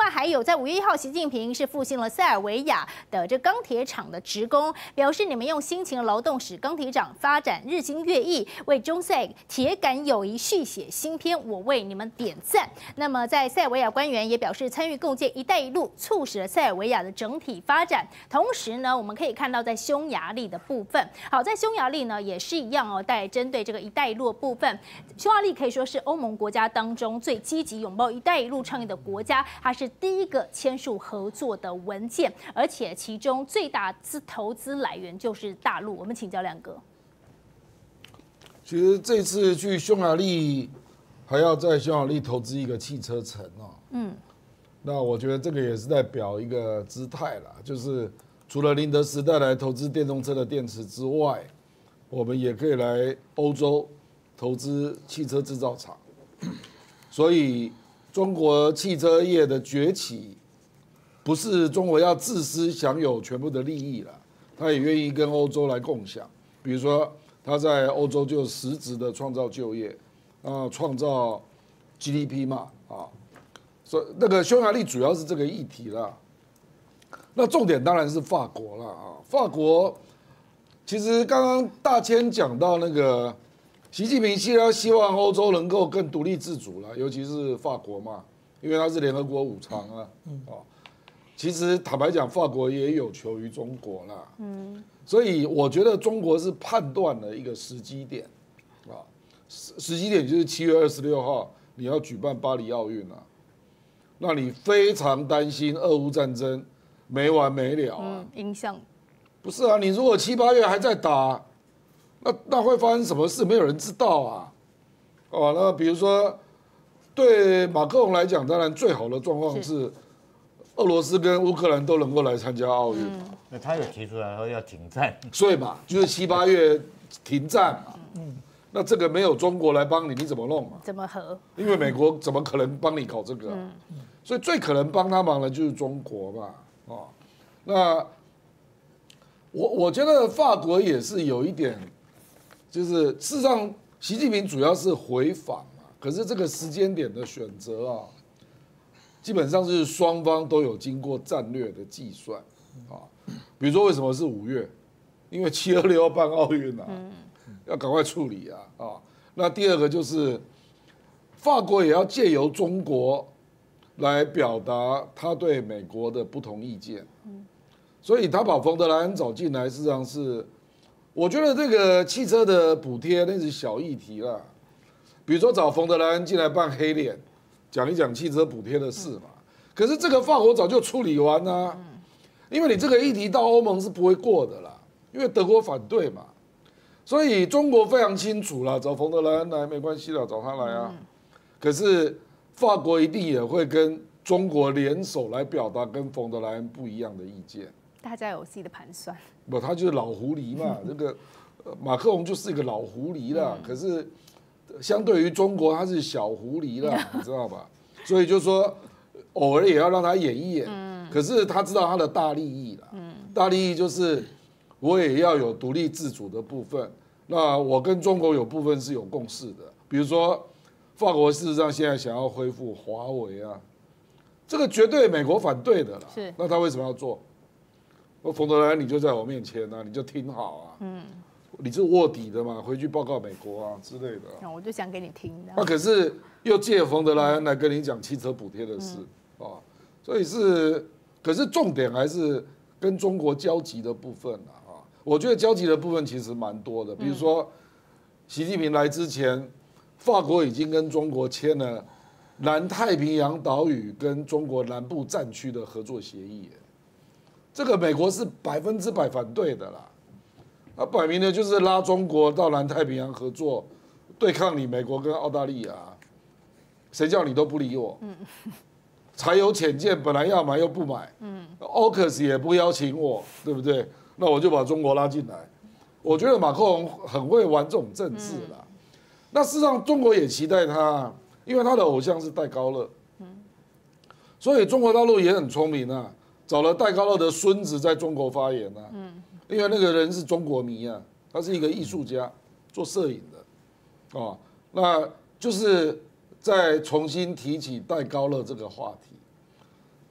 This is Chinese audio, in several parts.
外还有在5月1号，习近平是复兴了塞尔维亚的这钢铁厂的职工，表示你们用辛勤的劳动使钢铁厂发展日新月异，为中塞铁杆友谊续写新篇，我为你们点赞。那么在塞尔维亚官员也表示，参与构建“一带一路”，促使了塞尔维亚的整体发展。同时呢，我们可以看到在匈牙利的部分，好，在匈牙利呢也是一样哦，在针对这个“一带一路”的部分，匈牙利可以说是欧盟国家当中最积极拥抱“一带一路”倡议的国家，它是第一个签署合作的文件，而且其中最大投资来源就是大陆。我们请教亮哥。 其实这次去匈牙利，还要在匈牙利投资一个汽车城哦。那我觉得这个也是在表一个姿态啦，就是除了宁德时代来投资电动车的电池之外，我们也可以来欧洲投资汽车制造厂。所以中国汽车业的崛起，不是中国要自私享有全部的利益了，他也愿意跟欧洲来共享。比如说，他在欧洲就实质的创造就业，创造 GDP 嘛，所以那个匈牙利主要是这个议题啦。那重点当然是法国了啊，法国其实刚刚大千讲到那个习近平希望欧洲能够更独立自主了，尤其是法国嘛，因为它是联合国5常啊，其实坦白讲，法国也有求于中国啦，所以我觉得中国是判断了一个时机点，时机点就是7月26号你要举办巴黎奥运啊，那你非常担心俄乌战争没完没了啊， 影响不是啊，你如果7、8月还在打，那会发生什么事？没有人知道啊，那比如说对马克龙来讲，当然最好的状况是俄罗斯跟乌克兰都能够来参加奥运嘛。 那他有提出来说要停战， 所以嘛，就是7、8月停战嘛。那这个没有中国来帮你，你怎么弄嘛？ 怎么和？ 因为美国怎么可能帮你搞这个？所以最可能帮他忙的就是中国嘛。那我觉得法国也是有一点，就是事实上习近平主要是回访嘛，可是这个时间点的选择啊，基本上是双方都有经过战略的计算啊。比如说为什么是5月？因为7、26要办奥运啊，要赶快处理啊。那第二个就是法国也要借由中国来表达他对美国的不同意见，所以他把冯德莱恩找进来，事实上是我觉得这个汽车的补贴那是小议题啦。比如说找冯德莱恩进来扮黑脸，讲一讲汽车补贴的事嘛。可是这个法国早就处理完啦，因为你这个议题到欧盟是不会过的啦，因为德国反对嘛。所以中国非常清楚啦，找冯德莱恩来没关系啦，找他来啊。可是法国一定也会跟中国联手来表达跟冯德莱恩不一样的意见。 大家有自己的盘算。 不，他就是老狐狸嘛。这个马克龙就是一个老狐狸啦。可是相对于中国，他是小狐狸啦，你知道吧？所以就说偶尔也要让他演一演。可是他知道他的大利益啦。大利益就是我也要有独立自主的部分。那我跟中国有部分是有共识的，比如说法国事实上现在想要恢复华为啊，这个绝对美国反对的啦。 是， 那他为什么要做？冯德莱恩你就在我面前啊，你就听好啊。你是卧底的嘛，回去报告美国啊之类的。 我就想给你听的。 那可是又借冯德莱恩来跟你讲汽车补贴的事啊，所以可是重点还是跟中国交集的部分啊。我觉得交集的部分其实蛮多的，比如说习近平来之前，法国已经跟中国签了南太平洋岛屿跟中国南部战区的合作协议，这个美国是100%反对的啦。那摆明的就是拉中国到南太平洋合作，对抗你美国跟澳大利亚，谁叫你都不理我？柴油潜舰本来要买又不买，AUKUS 也不邀请我，对不对？那我就把中国拉进来。我觉得马克龙很会玩这种政治啦。那事实上中国也期待他，因为他的偶像是戴高乐，所以中国大陆也很聪明啊，找了戴高乐的孙子在中国发言啊。因为那个人是中国迷啊，他是一个艺术家，做摄影的，那就是再重新提起戴高乐这个话题。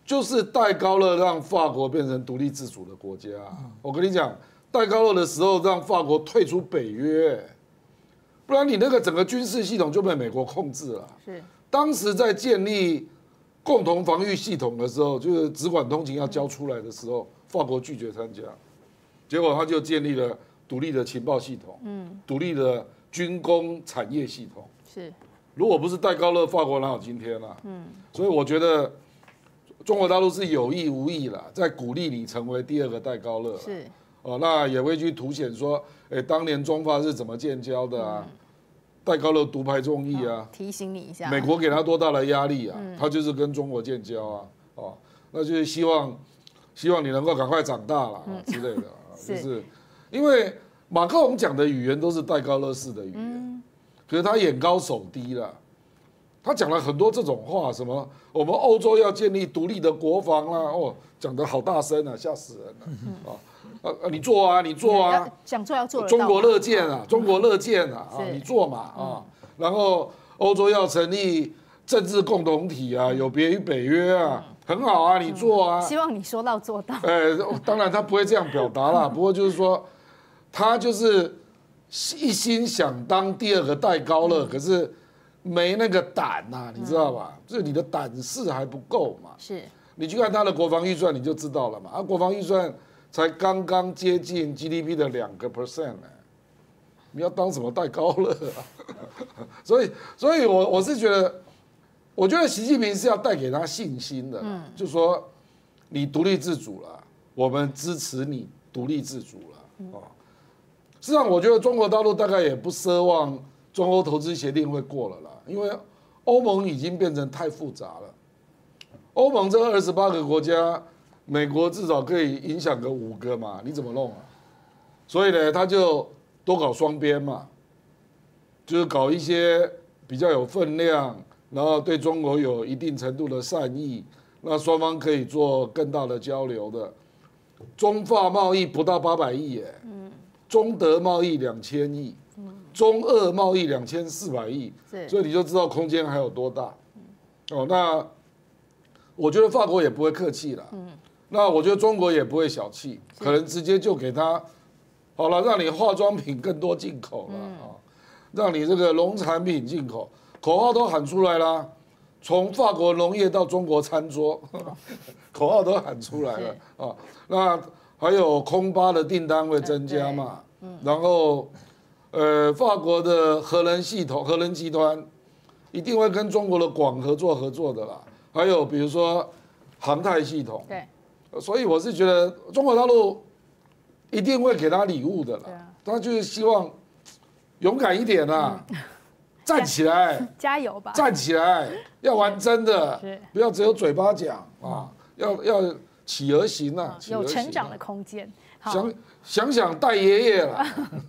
就是戴高乐让法国变成独立自主的国家。我跟你讲，戴高乐的时候让法国退出北约，不然你那个整个军事系统就被美国控制了。 是， 当时在建立共同防御系统的时候，就是直管通勤要交出来的时候，法国拒绝参加，结果他就建立了独立的情报系统，独立的军工产业系统。 是， 如果不是戴高乐，法国哪有今天啊？所以我觉得中国大陆是有意无意啦，在鼓励你成为第二个戴高乐。 是， 那也会去凸显说，当年中法是怎么建交的啊？戴高乐独排众议啊， 提醒你一下， 美国给他多大的压力啊？他就是跟中国建交啊，那就是希望你能够赶快长大了之类的，就是因为马克龙讲的语言都是戴高乐式的语言，可是他眼高手低了，他讲了很多这种话，什么我们欧洲要建立独立的国防啦，讲得好大声啊，吓死人了你做啊，你做啊， 想做要做， 中国乐见啊，中国乐见啊，你做嘛然后欧洲要成立政治共同体啊，有别于北约啊，很好啊，你做啊。 希望你说到做到。 当然他不会这样表达啦，不过就是说，他就是一心想当第二个戴高乐，可是没那个胆呐，你知道吧？就是你的胆识还不够嘛。 是， 你去看他的国防预算，你就知道了嘛。国防预算才刚刚接近 GDP 的2%呢，你要当什么戴高乐啊？所以我是觉得，我觉得习近平是要带给他信心的，就说你独立自主了，我们支持你独立自主了事实上，我觉得中国大陆大概也不奢望中欧投资协定会过了啦，因为欧盟已经变成太复杂了。欧盟这28个国家，美国至少可以影响个5个嘛，你怎么弄啊？所以呢，他就多搞双边嘛，就是搞一些比较有分量，然后对中国有一定程度的善意，那双方可以做更大的交流的。中法贸易不到800亿耶，中德贸易2000亿，中俄贸易2400亿，所以你就知道空间还有多大。那我觉得法国也不会客气了，那我觉得中国也不会小气，可能直接就给他好了，让你化妆品更多进口了让你这个农产品进口，口号都喊出来啦，从法国农业到中国餐桌，口号都喊出来了那还有空巴的订单会增加嘛，然后法国的核能系统、核能集团一定会跟中国的广合作的啦。还有比如说航太系统， 对， 所以我是觉得中国大陆一定会给他礼物的啦。他就是希望勇敢一点啦，站起来， 加油吧， 站起来，要玩真的，不要只有嘴巴讲要起而行啊， 有成长的空间。 想带爷爷了。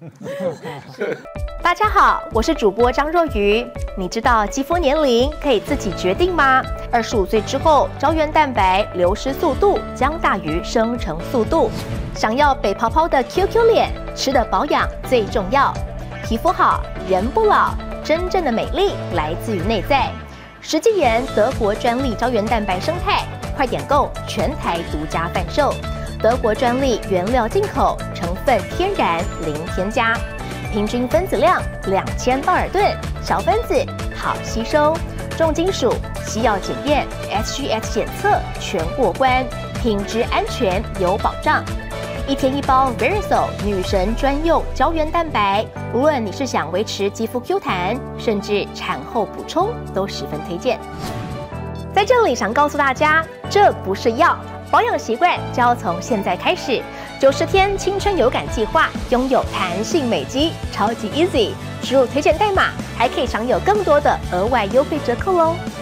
大家好，我是主播张若愚。你知道肌肤年龄可以自己决定吗？25岁之后，胶原蛋白流失速度将大于生成速度。想要北泡泡的 QQ 脸，吃的保养最重要。皮肤好，人不老，真正的美丽来自于内在。实际研德国专利胶原蛋白生态，快点购，全台独家贩售。德国专利原料进口，成分天然零添加，平均分子量2000道尔顿，小分子好吸收，重金属西药检验 SGS 检测全过关，品质安全有保障。1天1包 Verisol 女神专用胶原蛋白，无论你是想维持肌肤 Q 弹，甚至产后补充，都十分推荐。在这里想告诉大家，这不是药。保养习惯就要从现在开始，90天青春有感计划拥有弹性美肌，超级 easy， 输入推荐代码还可以享有更多的额外优惠折扣哦。